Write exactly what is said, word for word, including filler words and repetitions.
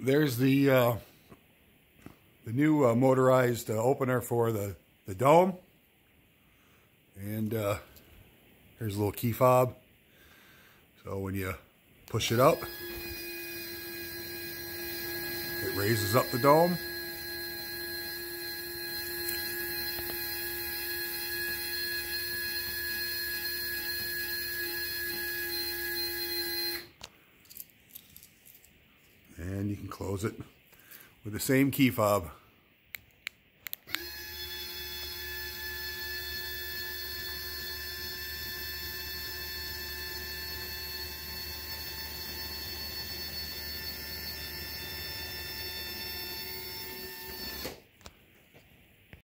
there's the uh, the new uh, motorized uh, opener for the, the dome. And uh, here's a little key fob. So when you push it up, it raises up the dome. And you can close it with the same key fob.